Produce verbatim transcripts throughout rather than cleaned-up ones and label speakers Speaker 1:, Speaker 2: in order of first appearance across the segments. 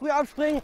Speaker 1: Früh abspringen.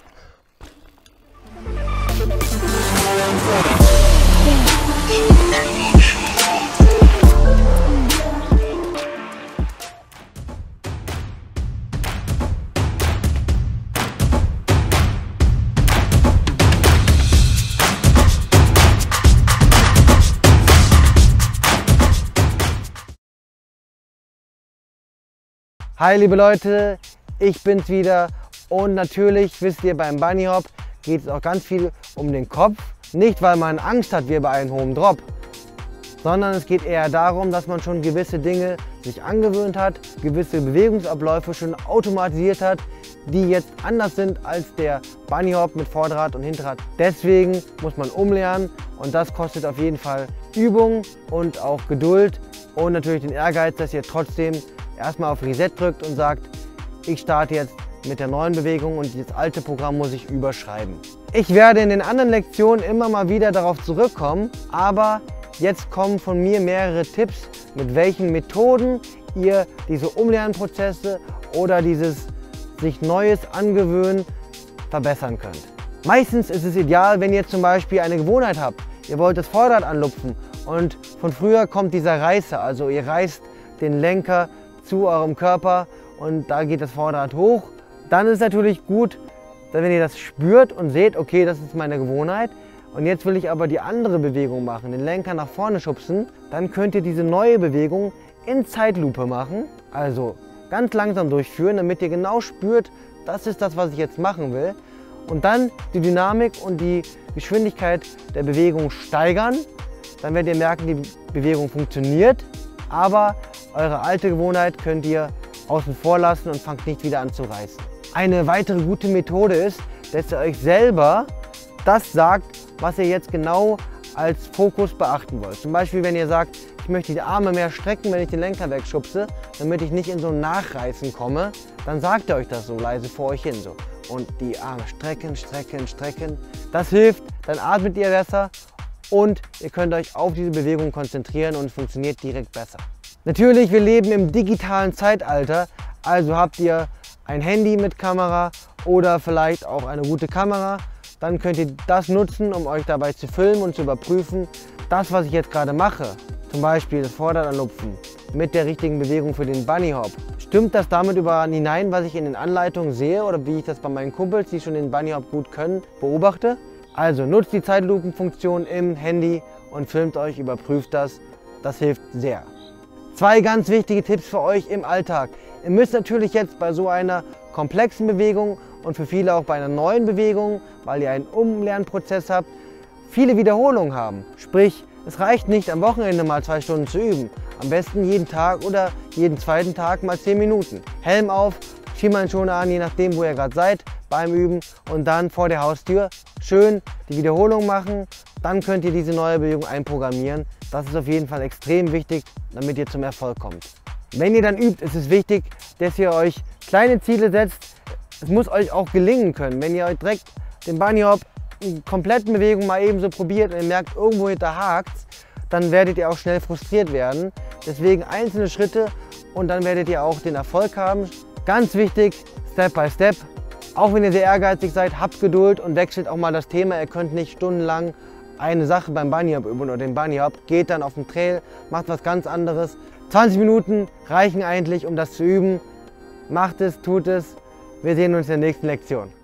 Speaker 1: Hi liebe Leute, ich bin's wieder und natürlich wisst ihr, beim Bunny Hop geht es auch ganz viel um den Kopf. Nicht weil man Angst hat wie bei einem hohen Drop, sondern es geht eher darum, dass man schon gewisse Dinge sich angewöhnt hat, gewisse Bewegungsabläufe schon automatisiert hat, die jetzt anders sind als der Bunny Hop mit Vorderrad und Hinterrad. Deswegen muss man umlernen und das kostet auf jeden Fall Übung und auch Geduld und natürlich den Ehrgeiz, dass ihr trotzdem erstmal auf Reset drückt und sagt, ich starte jetzt mit der neuen Bewegung und das alte Programm muss ich überschreiben. Ich werde in den anderen Lektionen immer mal wieder darauf zurückkommen, aber jetzt kommen von mir mehrere Tipps, mit welchen Methoden ihr diese Umlernprozesse oder dieses sich Neues angewöhnen verbessern könnt. Meistens ist es ideal, wenn ihr zum Beispiel eine Gewohnheit habt. Ihr wollt das Vorderrad anlupfen und von früher kommt dieser Reißer, also ihr reißt den Lenker zu eurem Körper und da geht das Vorderrad hoch. Dann ist es natürlich gut, wenn ihr das spürt und seht, okay, das ist meine Gewohnheit und jetzt will ich aber die andere Bewegung machen, den Lenker nach vorne schubsen, dann könnt ihr diese neue Bewegung in Zeitlupe machen, also ganz langsam durchführen, damit ihr genau spürt, das ist das, was ich jetzt machen will und dann die Dynamik und die Geschwindigkeit der Bewegung steigern. Dann werdet ihr merken, die Bewegung funktioniert, aber eure alte Gewohnheit könnt ihr außen vor lassen und fangt nicht wieder an zu reißen. Eine weitere gute Methode ist, dass ihr euch selber das sagt, was ihr jetzt genau als Fokus beachten wollt. Zum Beispiel, wenn ihr sagt, ich möchte die Arme mehr strecken, wenn ich den Lenker wegschubse, damit ich nicht in so ein Nachreißen komme, dann sagt ihr euch das so leise vor euch hin. So. Und die Arme strecken, strecken, strecken. Das hilft, dann atmet ihr besser und ihr könnt euch auf diese Bewegung konzentrieren und es funktioniert direkt besser. Natürlich, wir leben im digitalen Zeitalter, also habt ihr ein Handy mit Kamera oder vielleicht auch eine gute Kamera, dann könnt ihr das nutzen, um euch dabei zu filmen und zu überprüfen, das, was ich jetzt gerade mache, zum Beispiel das Vorderrad anlupfen mit der richtigen Bewegung für den Bunny Hop. Stimmt das damit überall hinein, was ich in den Anleitungen sehe oder wie ich das bei meinen Kumpels, die schon den Bunny Hop gut können, beobachte? Also nutzt die Zeitlupenfunktion im Handy und filmt euch, überprüft das, das hilft sehr. Zwei ganz wichtige Tipps für euch im Alltag. Ihr müsst natürlich jetzt bei so einer komplexen Bewegung und für viele auch bei einer neuen Bewegung, weil ihr einen Umlernprozess habt, viele Wiederholungen haben. Sprich, es reicht nicht am Wochenende mal zwei Stunden zu üben. Am besten jeden Tag oder jeden zweiten Tag mal zehn Minuten. Helm auf, Schienbeinschoner an, je nachdem wo ihr gerade seid beim Üben und dann vor der Haustür schön die Wiederholung machen. Dann könnt ihr diese neue Bewegung einprogrammieren. Das ist auf jeden Fall extrem wichtig, damit ihr zum Erfolg kommt. Wenn ihr dann übt, ist es wichtig, dass ihr euch kleine Ziele setzt. Es muss euch auch gelingen können. Wenn ihr euch direkt den Bunny Hop in kompletten Bewegung mal eben so probiert und ihr merkt, irgendwo hinter hakt, dann werdet ihr auch schnell frustriert werden. Deswegen einzelne Schritte und dann werdet ihr auch den Erfolg haben. Ganz wichtig, Step by Step. Auch wenn ihr sehr ehrgeizig seid, habt Geduld und wechselt auch mal das Thema. Ihr könnt nicht stundenlang eine Sache beim Bunny Hop üben oder den Bunny Hop. Geht dann auf den Trail, macht was ganz anderes. zwanzig Minuten reichen eigentlich, um das zu üben. Macht es, tut es. Wir sehen uns in der nächsten Lektion.